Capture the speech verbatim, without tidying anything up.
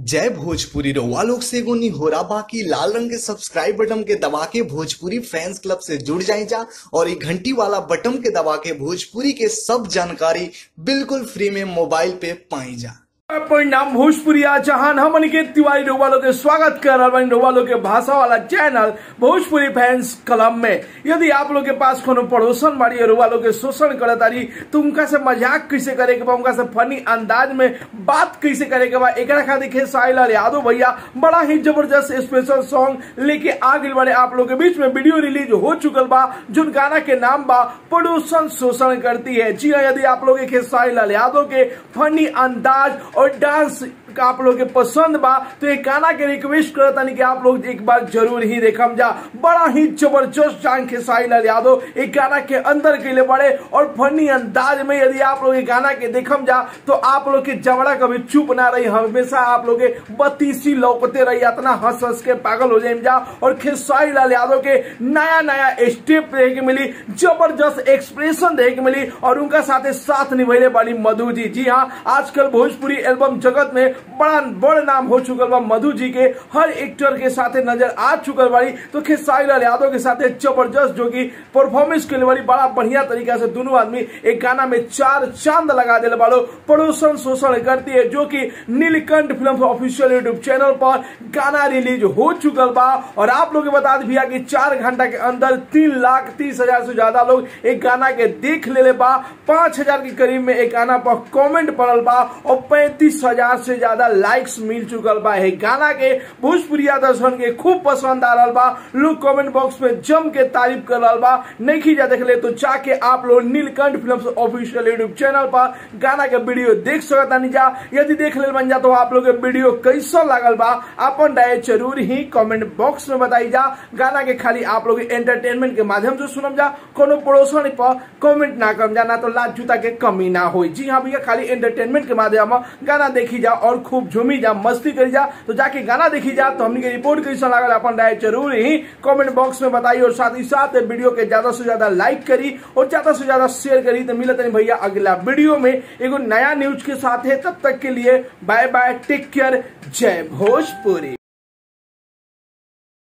जय भोजपुरी रउआ लोग से एगो निहोरा बाकी लाल रंग के सब्सक्राइब बटन के दबा के भोजपुरी फैंस क्लब से जुड़ जाए जा और ये घंटी वाला बटन के दबा के भोजपुरी के सब जानकारी बिल्कुल फ्री में मोबाइल पे पाई जा। परिणाम भोजपुरिया जहान हम अनिकेत तिवारी रउआ लोग के स्वागत कर रहा बानी रउआ लोग के भाषा वाला चैनल भोजपुरी फैंस क्लब में। यदि आप लोग के पास कोनो पड़ोसन बाड़ी और रउआ लोग के शोषण करत तारी तो उनका से मजाक कैसे करे के बा, उनका से फनी अंदाज में बात कैसे करे के बा, एकरा खातिर खेसारी लाल यादव भैया बड़ा ही जबरदस्त स्पेशल सॉन्ग लेके आ गइल बारे आप लोग के बीच में। वीडियो रिलीज हो चुकल बा जोन गाना के नाम बा पड़ोसन शोषण करती है। जी हाँ, यदि आप लोग के खेसारी लाल यादव के फनी अंदाज और डांस का आप लोग के पसंद बा तो एक गाना के रिक्वेस्ट करता नहीं कि आप लोग एक बार जरूर ही देखम जा। बड़ा ही जबरदस्त जान खेसारी लाल यादव एक गाना के अंदर के लिए बड़े और फनी अंदाज में यदि आप लोग गाना के देखम जा तो आप लोग के जबड़ा कभी चुप ना रही, हमेशा आप लोग के बत्तीसी लौकते रही, इतना हंस हंस के पागल हो जाए जा। और खेसारी लाल यादव के नया नया स्टेप देखे के मिली, जबरदस्त एक्सप्रेशन देखे के मिली और उनका साथे साथ निभाने वाली मधु जी। जी हाँ, आजकल भोजपुरी एल्बम जगत में बड़ा बड़ नाम हो चुकल बा मधु जी के, हर एक्टर के साथे नजर आ चुकल बाड़ी। तो खेसारी लाल यादव के साथे जबरदस्त जो की परफॉर्मेंस के लिए बड़ा बढ़िया तरीका से दोनों आदमी एक गाना में चार चांद लगा दिले बालो। पड़ोसन शोषण करती है जो कि Neelkanth film official YouTube channel पर गाना रिलीज हो चुकल बा। और आप लोग बता दिया कि चार घंटा के अंदर तीन लाख तीस हजार से ज्यादा लोग एक गाना के देख ले बा, पांच हजार के करीब में एक गाना पर कॉमेंट पड़ल बा और पैंतीस हजार से ज्यादा लाइक्स मिल चुकल बा। है गाना के भोजपुरिया दर्शक के खूब पसंद आ रहा बा, लोग कमेंट बॉक्स में जम के तारीफ कर रहा बा। नहीं जा देख ले तो जाके आप लोग Neelkanth films official YouTube channel पर गाना के वीडियो देख सकता नहीं जा। यदि देख ले बन जा तो आप लोग के वीडियो कैसा लागल बा अपन राय जरूर ही कमेंट बॉक्स में बताई जा। गाना के खाली आप लोग एंटरटेनमेंट के माध्यम से सुनम जा, कोनो पड़ोसन पर कमेंट ना करम जा, ना तो लाज जूता के कमी ना हो। जी हाँ भैया, खाली एंटरटेनमेंट के माध्यम गाना देखी जा और खूब झूमी जा, मस्ती करी जा। तो जाके गाना देखी जा। तो हमने रिपोर्ट कैसा लागल अपन राय जरूर ही कमेंट बॉक्स में बताइए और साथ ही साथ वीडियो के ज्यादा से ज्यादा लाइक करी और ज्यादा से ज्यादा शेयर करी। तो मिलते हैं भैया अगला वीडियो में एगो नया न्यूज के साथ है। तब तक के लिए बाय बाय, टेक केयर, जय भोजपुरी।